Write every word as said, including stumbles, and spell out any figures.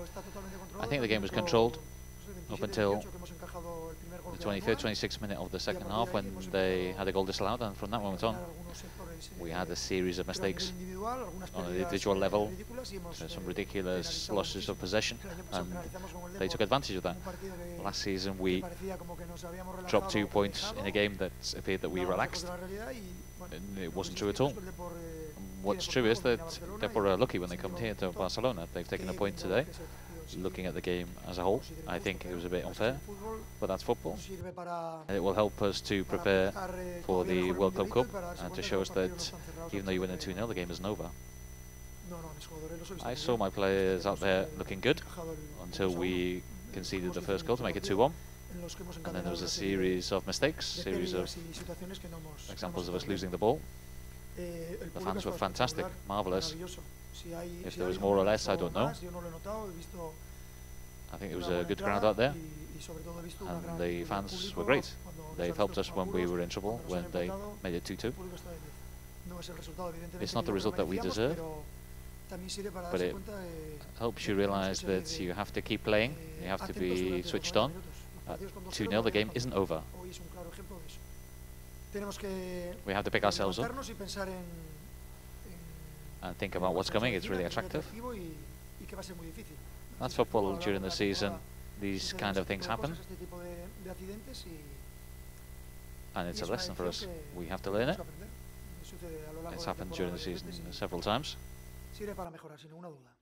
I think the game was controlled up until the twenty-fifth, twenty-sixth minute of the second half when they had a goal disallowed, and from that moment on we had a series of mistakes on an individual level, some ridiculous losses of possession, and they took advantage of that. Last season we dropped two points in a game that appeared that we relaxed, and it wasn't true at all. What's true is that Depor are lucky when they come here to Barcelona. They've taken a point today. Looking at the game as a whole, I think it was a bit unfair, but that's football. And it will help us to prepare for the World Club Cup and to show us that even though you win a two nil, the game isn't over. I saw my players out there looking good until we conceded the first goal to make it two one. And then there was a series of mistakes, series of examples of us losing the ball. The fans were fantastic, marvellous. If there was more or less, I don't know. I think it was a good crowd out there, and the fans were great. They've helped us when we were in trouble, when they made it two two. It's not the result that we deserve, but it helps you realise that you have to keep playing, you have to be switched on. At two nil, the game isn't over. We have to pick ourselves up and think about what's coming. It's really attractive. That's football during the season. These kind of things happen, and it's a lesson for us. We have to learn it. It's happened during the season several times.